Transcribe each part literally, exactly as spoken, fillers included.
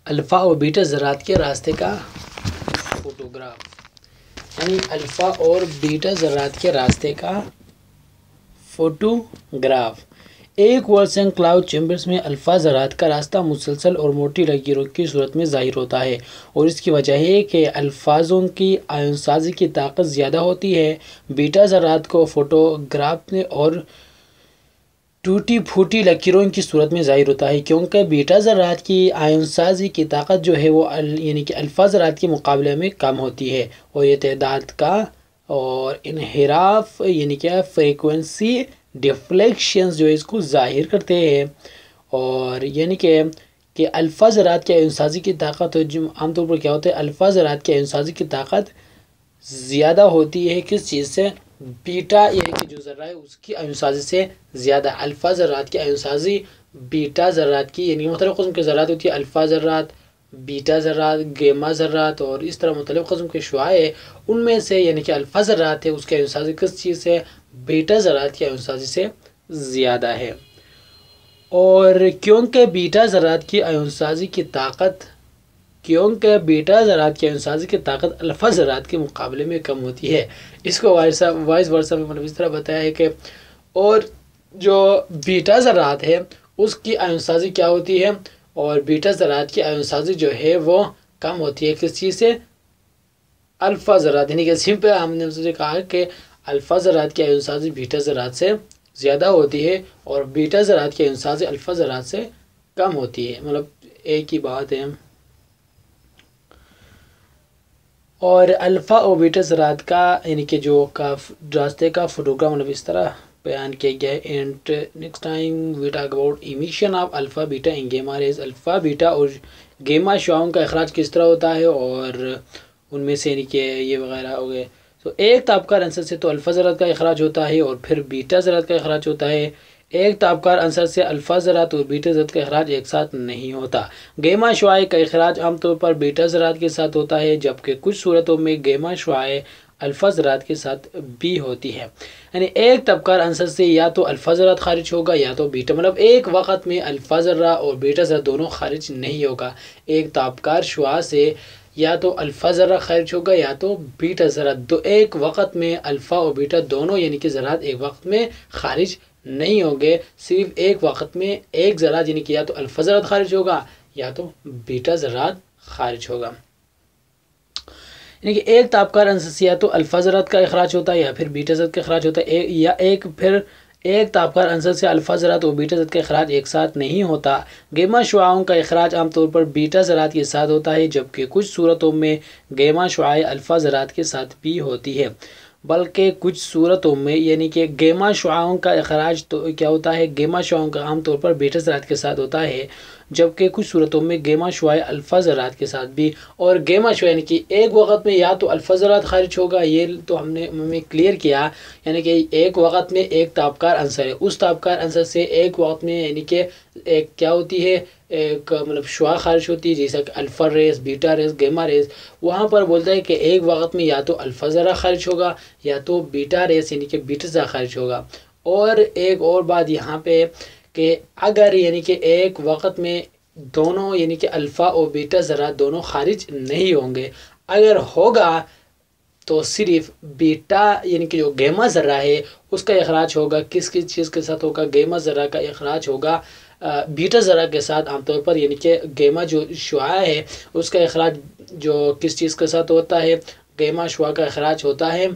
Alpha اور بیٹا ذرات کے راستے کا فوٹوگراف، یعنی الفا اور بیٹا ذرات کے راستے کا فوٹوگراف۔ ایک ورسن کلاؤڈ چیمبرز میں الفا ذرات کا راستہ مسلسل اور موٹی لکیروں کی صورت میں ظاہر ہوتا ہے، اور اس کی وجہ ہے کہ الفاظوں کی آئن سازی کی طاقت زیادہ ہوتی ہے۔ بیٹا ذرات کو فوٹوگراف میں اور ٹوٹی پھوٹی لکیروں کی صورت میں ظاہر ہوتا ہے، کیونکہ بیٹا ذرات کی آئن سازی کی طاقت جو ہے وہ یعنی کہ الفا ذرات کے مقابلے میں کم ہوتی ہے، اور یہ تعداد کا اور انحراف یعنی کہ فریکوینسی ڈیفلیکشنز جو ہے اس کو ظاہر کرتے ہیں، اور یعنی کہ کہ الفا ذرات کی آئن سازی کی طاقت عام طور پر کیا ہوتا ہے، الفا ذرات کی آئن سازی کی طاقت زیادہ ہوتی ہے کس چیز سے؟ بیٹا یعنی کہ جو ذرہ ہے اس کی آئن سازی سے زیادہ۔ الفا ذرات کی آئن سازی بیٹا ذرات کی یعنی مختلف قسم کے ذرات ہوتی ہے، الفا ذرات، بیٹا ذرات، گیما ذرات، اور اس طرح مختلف قسم کے شعاع ہے، ان میں سے یعنی کہ الفا ذرات ہے اس کی آئن سازی کس چیز سے؟ بیٹا ذرات کی آئن سازی سے زیادہ ہے۔ اور کیونکہ بیٹا ذرات کی آئن سازی کی طاقت کیونکہ بیٹا ذرات کی آئن سازی کی طاقت الفا ذرات کے مقابلے میں کم ہوتی ہے، اس کو وائس ورسا میں مطلب اس طرح بتایا ہے کہ اور جو بیٹا ذرات ہے اس کی آئن سازی کیا ہوتی ہے، اور بیٹا ذرات کی آئن سازی جو ہے وہ کم ہوتی ہے کس چیز سے؟ الفا ذرات، یعنی کہ سمپل ہم نے اسے کہا کہ الفا ذرات کی آئن سازی بیٹا ذرات سے زیادہ ہوتی ہے، اور بیٹا ذرات کی آئن سازی الفا ذرات سے کم ہوتی ہے، مطلب ایک ہی بات ہے۔ اور الفا اور بیٹا ذرات کا یعنی کہ جو کا راستے کا فوٹوگراف مطلب اس طرح بیان کیا گیا ہے۔ And next time we talk about emission of alpha beta and gamma rays. Alpha beta اور گیما شعاؤں کا اخراج کس طرح ہوتا ہے، اور ان میں سے یعنی کہ یہ وغیرہ ہو گئے۔ تو ایک تابکار عنصر سے تو الفا ذرات کا اخراج ہوتا ہے، اور پھر بیٹا ذرات کا اخراج ہوتا ہے۔ ایک تابکار عنصر سے الفا ذرات اور بیٹا ذرات کا اخراج ایک ساتھ نہیں ہوتا۔ گیما شعاع کا اخراج عام طور پر بیٹا ذرات کے ساتھ ہوتا ہے، جبکہ کچھ صورتوں میں گیما شعاع الفا ذرات کے ساتھ بھی ہوتی ہے۔ یعنی ایک تابکار عنصر سے یا تو الفا ذرات خارج ہوگا یا تو بیٹا، مطلب ایک وقت میں الفا ذرہ اور بیٹا ذرہ دونوں خارج نہیں ہوگا۔ ایک تابکار شعاع سے یا تو الفا ذرہ خارج ہوگا یا تو بیٹا ذرہ، دو ایک وقت میں الفا اور بیٹا دونوں یعنی کہ ذرات ایک وقت میں خارج نہیں ہوں گے، صرف ایک وقت میں ایک ذرہ یعنی کہ یا تو الفا ذرات خارج ہوگا یا تو بیٹا ذرات خارج ہوگا۔ یعنی کہ ایک تابکار عنصر سے یا تو الفا ذرات کا اخراج ہوتا ہے یا پھر بیٹا ذرات کا اخراج ہوتا ہے، یا ایک پھر ایک تابکار عنصر سے الفا ذرات اور بیٹا ذرات کا اخراج ایک ساتھ نہیں ہوتا۔ گیما شعاؤں کا اخراج عام طور پر بیٹا ذرات کے ساتھ ہوتا ہے، جبکہ کچھ صورتوں میں گیما شعاع الفا ذرات کے ساتھ بھی ہوتی ہے۔ بلکہ کچھ صورتوں میں یعنی کہ گیما شعاؤں کا اخراج تو کیا ہوتا ہے، گیما شعاؤں کا عام طور پر بیٹا ذرات کے ساتھ ہوتا ہے، جبکہ کچھ صورتوں میں گیما شعاع الفا ذرات کے ساتھ بھی۔ اور گیما شعاع یعنی کہ ایک وقت میں یا تو الفا ذرات خارج ہوگا، یہ تو ہم نے ہمیں کلیئر کیا، یعنی کہ ایک وقت میں ایک تابکار عنصر ہے، اس تابکار عنصر سے ایک وقت میں یعنی کہ ایک کیا ہوتی ہے، ایک مطلب شعاع خارج ہوتی ہے، جیسا کہ alpha rays, beta rays, gamma rays. وہاں پر بولتا ہے کہ ایک وقت میں یا تو الفا ذرہ خارج ہوگا یا تو بیٹا ریز یعنی کہ بیٹا ذرہ خارج ہوگا۔ اور ایک اور بات یہاں پہ کہ اگر یعنی کہ ایک وقت میں دونوں یعنی کہ الفا اور بیٹا ذرہ دونوں خارج نہیں ہوں گے، اگر ہوگا تو صرف بیٹا یعنی کہ جو گیما ذرہ ہے اس کا اخراج ہوگا، کس کس چیز کے ساتھ ہوگا؟ گیما ذرہ کا اخراج ہوگا بیٹا ذرہ کے ساتھ عام طور پر، یعنی کہ گیما جو شعاع ہے اس کا اخراج جو کس چیز کے ساتھ ہوتا ہے؟ گیما شعاع کا اخراج ہوتا ہے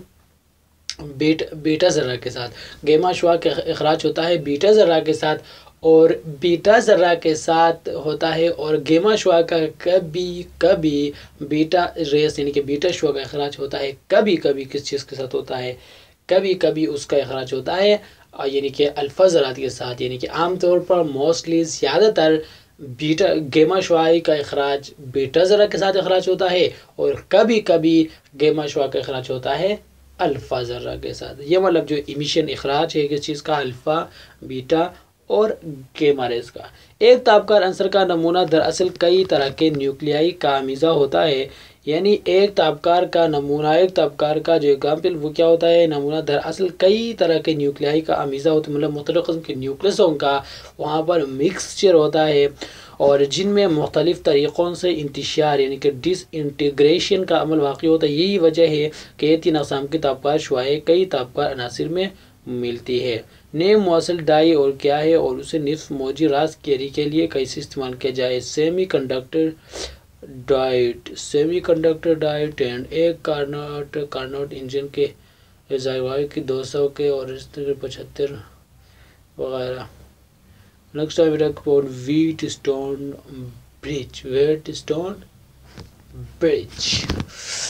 بیٹا ذرہ کے ساتھ، گیما شعاع کا اخراج ہوتا ہے بیٹا ذرہ کے ساتھ، اور بیٹا ذرہ کے ساتھ ہوتا ہے، اور گیما شعاع کا کبھی کبھی بیٹا ریز یعنی کہ بیٹا شعاع کا اخراج ہوتا ہے، کبھی کبھی کس چیز کے ساتھ ہوتا ہے؟ کبھی کبھی اس کا اخراج ہوتا ہے یعنی کہ الفا ذرات کے ساتھ، یعنی کہ عام طور پر موسٹلی زیادہ تر بیٹا گیما شعاع کا اخراج بیٹا ذرہ کے ساتھ اخراج ہوتا ہے، اور کبھی کبھی گیما شعاع کا اخراج ہوتا ہے الفا ذرہ کے ساتھ۔ یہ مطلب جو ایمیشن اخراج ہے کس چیز کا؟ الفا، بیٹا اور گیما ریز کا۔ ایک تابکار عنصر کا نمونہ دراصل کئی طرح کے نیوکلیائی کا آمیزہ ہوتا ہے، یعنی ایک تابکار کا نمونہ ایک تابکار کا جو ایگزامپل وہ کیا ہوتا ہے؟ نمونہ دراصل کئی طرح کے نیوکلیائی کا آمیزہ ہوتا ہے، مطلب مختلف قسم کے نیوکلسوں کا وہاں پر مکسچر ہوتا ہے، اور جن میں مختلف طریقوں سے انتشار یعنی کہ ڈس انٹیگریشن کا عمل واقع ہوتا ہے. یہی وجہ ہے کہ یہ تین اقسام کی تابکار شعاعیں کئی تابکار عناصر میں ملتی ہے. نیم موصل ڈائی اور کیا ہے اور اسے نصف موجی راز کیری کے لیے کیسے استعمال کیا جائے. Semiconductor diode semiconductor diode and ایک کارنوٹ کارنوٹ انجن کے زائوائی کی دو سو کے اور پچہتر وغیرہ. Next time talk about Wheatstone bridge Wheatstone bridge